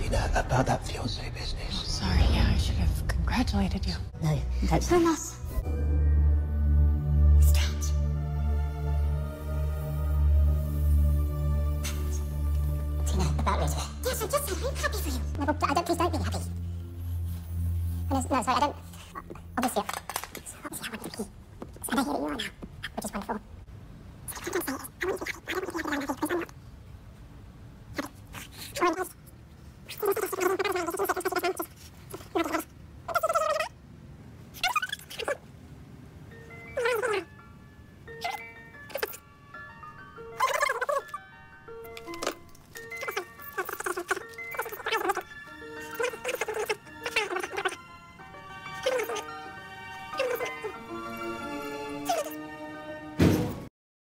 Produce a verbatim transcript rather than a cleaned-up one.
Tina, about that fiancé business. Oh, sorry, yeah, I should have congratulated you. No, don't. Thomas. Strange. Tina, about Rita. Yes, I just said I'm happy for you. No, but I don't, please don't be happy. No, no, sorry, I don't...